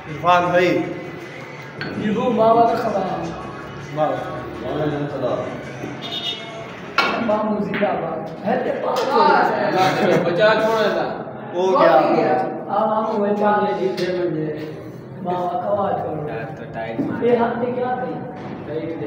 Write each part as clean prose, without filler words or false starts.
इरफान भाई ये बाबा का खबर बाबा मामू जिंदाबाद है ते बचा छोड़ा था हो गया आ मामू बचा ले जीते मुझे बाबा कवा छोड़ो तो टाइट मार ये हाथ में क्या थी टाइट दे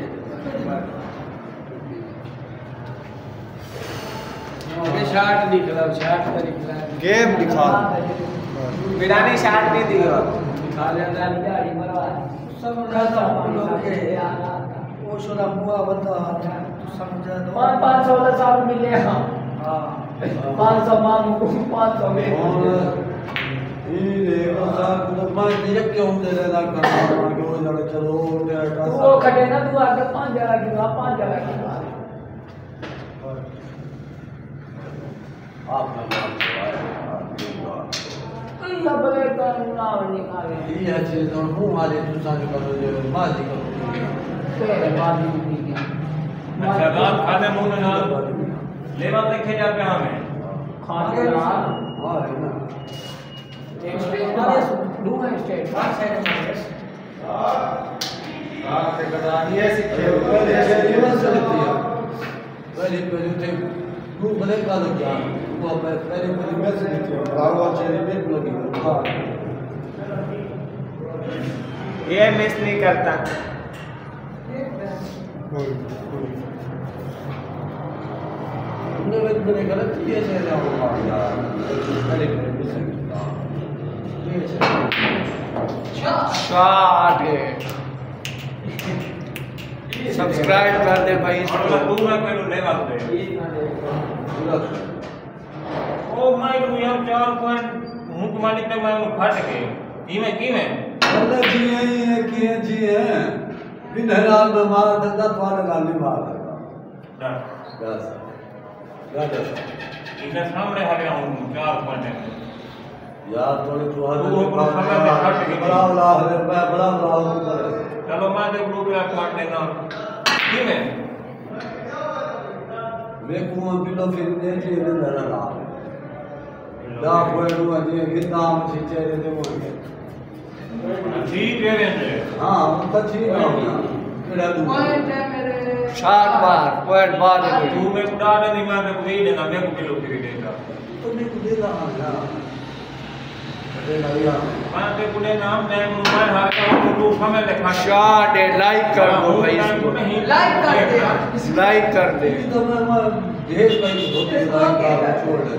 ये शॉट निकला गेम दिखा बिरानी शॉट नहीं दिया खा लेना गाड़ी मरवा सब खाता लोग के वो शोरा मुआ बता तू समझा दो 500 वाला साल मिले हां 500 मामू को 500 में ये ऐसा तो मैं ये क्यों दे रहा करना के वो जड़ चलो वो खड़े ना तू आके 5 जगह की 5 जगह की आप ना ये बले का नाम निकाले ये चीज और हूं आले तू साथ करो जो बाजी करो तेरे बाजी नहीं क्या अच्छा रात खाने मुंह में ना लेवा देखे जा पे हमें खाने ना हां है ना एक स्टेज वाले दो है स्टेज बाहर साइड में रात से कटानी है सीखे पहले ऐसे रिवर्स चलती है पहले पहले थे वो भले का लग गया वो पहले रिवर्स चलती है रावा चेहरे पे लगी हां ये मिस नहीं करता उन्हें मैंने गलत किया से ना हो यार पहले मिस शॉट सब्सक्राइब कर दे भाई मतलब तू मैं कोई लेवा दे ओ मैं तू यहां 4 पॉइंट मुंह माली पे मैं फट के की में अरे जी है जी है बिन हराम में मार धंधा तुम्हारे लाल नहीं मार बस इनके सामने हरे हूं 4 पॉइंट यार थोड़ी तू अपना समय में हट के बड़ा लाभ है बड़ा लाभ करे चलो मैं दे ग्रुप में काट लेना की में वे कुआं पिलो फिर दे जी ने मेरा लाभ दा कोई हुआ जी किताब छीचे दे वो ठीक है रे हां तो ठीक है केड़ा दू शॉट पॉइंट मार तू मैं उड़ा नहीं मैं कोई देना मैं को किलो फ्री देगा तो मैं को दे रहा ना अरे भैया मैं ते पुणे नाम ने मोबाइल हाथ का तू समय दिखा शॉट है लाइक कर दो भाई इसको लाइक कर दे तो मैं देश भाई होते का छोड़ दे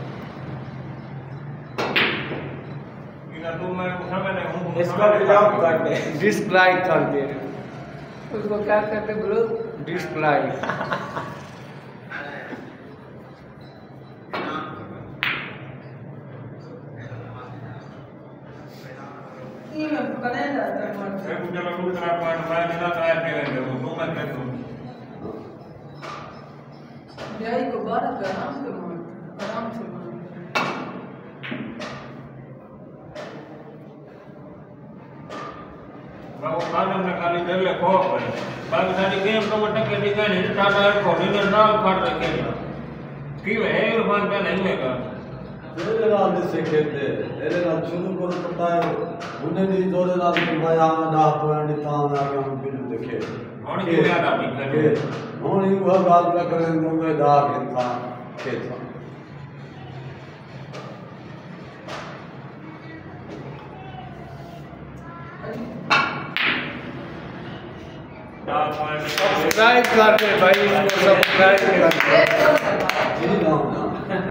तू मैं समय नहीं हूं इसको ब्लॉक कर दे डिसलाइक कर दे उसको क्या करते बोलो डिसलाइक ये मैं कने जाता हूं मैं कुछ चलो दूसरा पॉइंट मैं लेना ट्राई करेंगे वो तू मैं कर दूं यही को बात कर आराम से मार आराम से मार मैं वो खाने में खाली दे ले खो पर बाकी सारी गेम तो मटक के दिखा नहीं टाटा है को नहीं ना फाड़ रखे की है इरफान पे नहीं लेगा तेरे नाल से खेलते तेरे नाल शुरू करो पता है उन्हें दी जोरे नाल माया ना पॉइंट तां ना के हम बिल देखे और की याद आ भी और ये वो बात का करें तो मैं दा इंसान खेलता सब्सक्राइब कर दे भाई इसको सब्सक्राइब कर दे जी ना